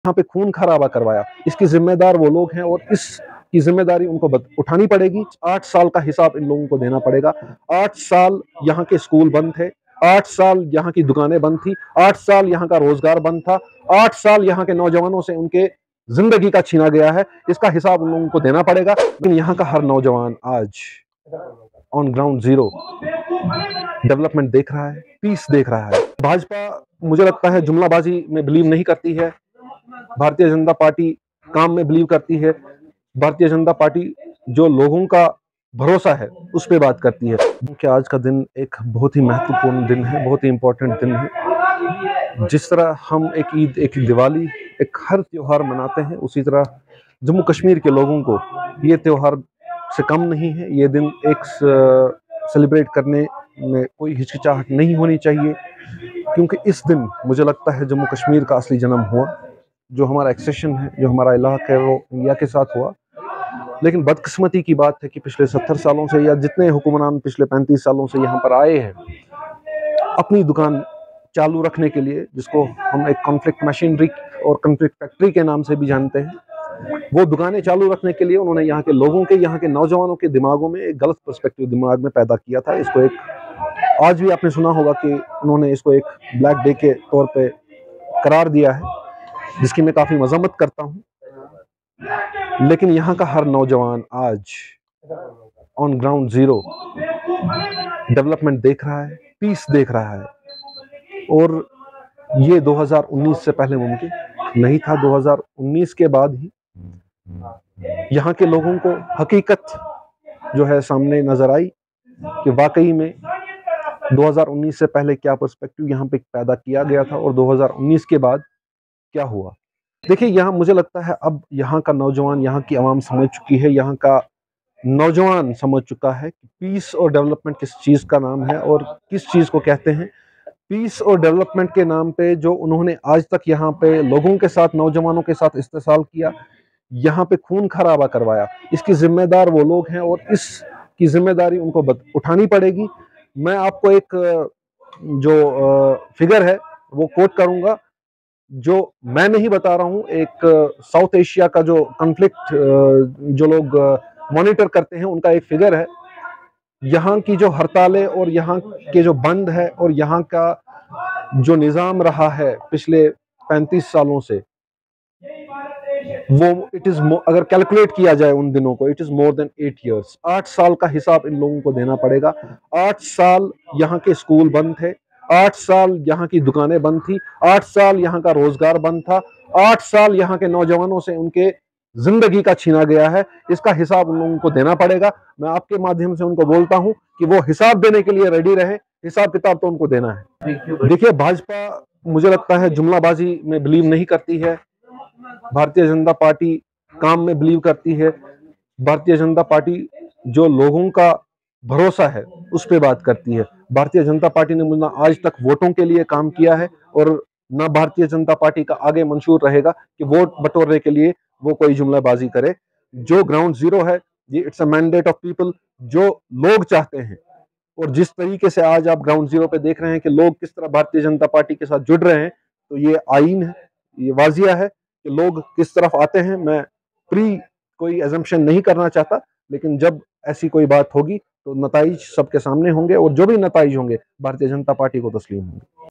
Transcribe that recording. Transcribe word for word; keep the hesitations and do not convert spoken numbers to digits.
यहाँ पे खून खराबा करवाया, इसकी जिम्मेदार वो लोग हैं और इसकी जिम्मेदारी उनको उठानी पड़ेगी। आठ साल का हिसाब इन लोगों को देना पड़ेगा। आठ साल यहाँ के स्कूल बंद थे, आठ साल यहाँ की दुकानें बंद थी, आठ साल यहाँ का रोजगार बंद था, आठ साल यहाँ के नौजवानों से उनके जिंदगी का छीना गया है। इसका हिसाब उन लोगों को देना पड़ेगा। लेकिन यहाँ का हर नौजवान आज ऑन ग्राउंड जीरो डेवलपमेंट देख रहा है, पीस देख रहा है। भाजपा मुझे लगता है जुमलाबाजी में बिलीव नहीं करती है। भारतीय जनता पार्टी काम में बिलीव करती है। भारतीय जनता पार्टी जो लोगों का भरोसा है उस पे बात करती है। क्योंकि आज का दिन एक बहुत ही महत्वपूर्ण दिन है, बहुत ही इंपॉर्टेंट दिन है। जिस तरह हम एक ईद, एक दिवाली, एक हर त्योहार मनाते हैं, उसी तरह जम्मू कश्मीर के लोगों को ये त्योहार से कम नहीं है। ये दिन एक सेलिब्रेट करने में कोई हिचकिचाहट नहीं होनी चाहिए, क्योंकि इस दिन मुझे लगता है जम्मू कश्मीर का असली जन्म हुआ। जो हमारा एक्सेशन है, जो हमारा इलाका है, वो इंडिया के साथ हुआ। लेकिन बदकिस्मती की बात है कि पिछले सत्तर सालों से या जितने हुक्मरान पिछले पैंतीस सालों से यहाँ पर आए हैं, अपनी दुकान चालू रखने के लिए, जिसको हम एक कॉन्फ्लिक्ट मशीनरी और कॉन्फ्लिक्ट फैक्ट्री के नाम से भी जानते हैं, वो दुकानें चालू रखने के लिए उन्होंने यहाँ के लोगों के, यहाँ के नौजवानों के दिमागों में एक गलत पर्सपेक्टिव दिमाग में पैदा किया था। इसको एक, आज भी आपने सुना होगा कि उन्होंने इसको एक ब्लैक डे के तौर पे करार दिया है, जिसकी मैं काफी मजम्मत करता हूं। लेकिन यहाँ का हर नौजवान आज ऑन ग्राउंड जीरो डेवलपमेंट देख रहा है, पीस देख रहा है। और ये दो हज़ार उन्नीस से पहले मुमकिन नहीं था। दो हज़ार उन्नीस के बाद ही यहाँ के लोगों को हकीकत जो है सामने नजर आई कि वाकई में दो हज़ार उन्नीस से पहले क्या पर्सपेक्टिव यहाँ पे पैदा किया गया था और दो हज़ार उन्नीस के बाद क्या हुआ। देखिए, यहाँ मुझे लगता है अब यहाँ का नौजवान, यहाँ की आवाम समझ चुकी है, यहाँ का नौजवान समझ चुका है कि पीस और डेवलपमेंट किस चीज़ का नाम है और किस चीज़ को कहते हैं। पीस और डेवलपमेंट के नाम पे जो उन्होंने आज तक यहाँ पे लोगों के साथ, नौजवानों के साथ इस्तेसाल किया, यहाँ पे खून खराबा करवाया, इसकी जिम्मेदार वो लोग हैं और इसकी जिम्मेदारी उनको उठानी पड़ेगी। मैं आपको एक जो फिगर है वो कोट करूंगा, जो मैं नहीं बता रहा हूं। एक साउथ एशिया का जो कॉन्फ्लिक्ट जो लोग मॉनिटर करते हैं, उनका एक फिगर है। यहाँ की जो हड़तालें और यहाँ के जो बंद है और यहाँ का जो निज़ाम रहा है पिछले पैंतीस सालों से, वो इट इज, अगर कैलकुलेट किया जाए उन दिनों को, it is more than eight years. आठ साल का हिसाब इन लोगों को देना पड़ेगा। आठ साल यहाँ के स्कूल बंद थे, आठ साल यहाँ की दुकानें बंद थी, आठ साल यहाँ का रोजगार बंद था, आठ साल यहाँ के नौजवानों से उनके जिंदगी का छीना गया है। इसका हिसाब उन लोगों को देना पड़ेगा। मैं आपके माध्यम से उनको बोलता हूं कि वो हिसाब देने के लिए रेडी रहे। हिसाब किताब तो उनको देना है। देखिए, भाजपा मुझे लगता है जुमलाबाजी में बिलीव नहीं करती है। भारतीय जनता पार्टी काम में बिलीव करती है। भारतीय जनता पार्टी जो लोगों का भरोसा है उस पे बात करती है। भारतीय जनता पार्टी ने मुझे आज तक वोटों के लिए काम किया है और न भारतीय जनता पार्टी का आगे मंशूर रहेगा कि वोट बटोरने के लिए वो कोई जुमलाबाजी करे। जो ग्राउंड जीरो है, ये it's a mandate of people, जो लोग चाहते हैं। और जिस तरीके से आज आप ग्राउंड जीरो पे देख रहे हैं कि लोग किस तरह भारतीय जनता पार्टी के साथ जुड़ रहे हैं, तो ये आईन है, ये वाजिया है कि लोग किस तरफ आते हैं। मैं प्री कोई एजम्पशन नहीं करना चाहता, लेकिन जब ऐसी कोई बात होगी तो नताइज सबके सामने होंगे और जो भी नताइज होंगे भारतीय जनता पार्टी को तस्लीम होंगे।